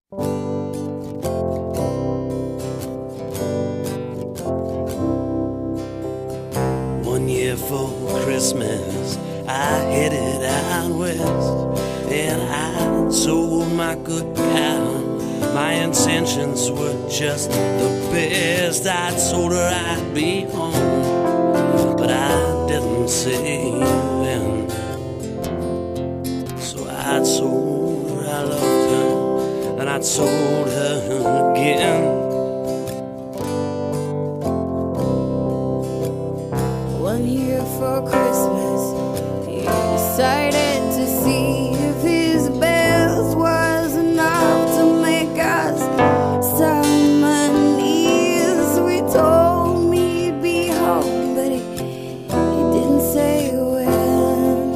One year for Christmas, I headed out west, and I sold my good cow. My intentions were just the best. I'd told her I'd be home, but I didn't say when. So I told her I loved her, and I told her again. One year for Christmas, he decided to see if his best was enough to make us some monies. We told me he'd be home, but he didn't say when.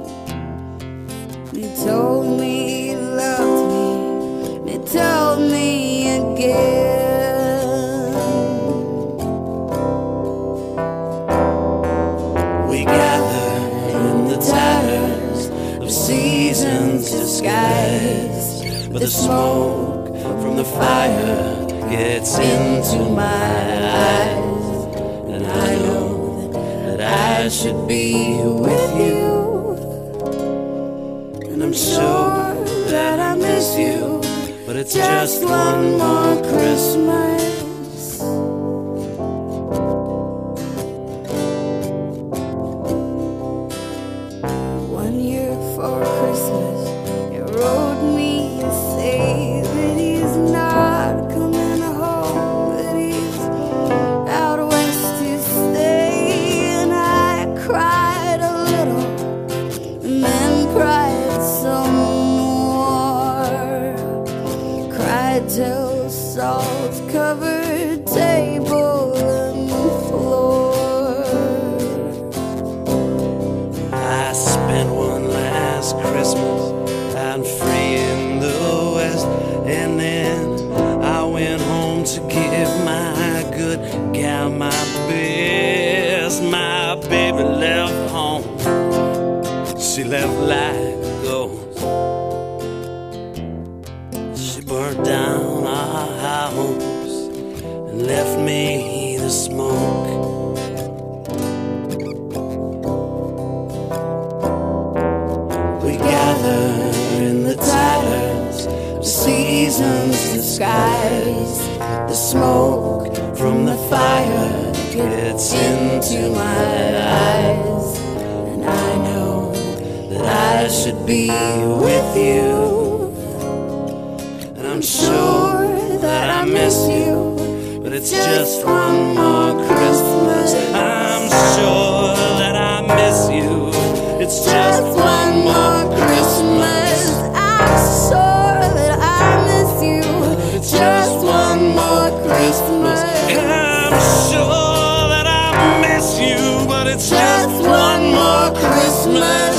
He told me he loved me, and he told me again. We gather in the tatters of seasons disguised, but the smoke from the fire gets into my eyes, and I know that I should be with you, and I'm sure that I miss you, but it's just one more Christmas. One year for Christmas, he wrote me to say that he's not coming home, that he's out west to stay. And I cried a little, and then cried some more. Cried till salt covered table and floor. I spent one last Christmas out free in the West, and then I went home to give my good gal my best. My baby left home, she left like a ghost. She burned down our house and left me the smoke. We gather in the tatters of seasons disguised. The smoke from the fire gets into my eyes, and I know that I should be with you, and I'm sure that I miss you, but it's just one more Christmas. I'm sure that I miss you, it's just one more Christmas. I'm sure that I miss you, It's just one more Christmas. I'm sure that I miss you, but it's just one more Christmas.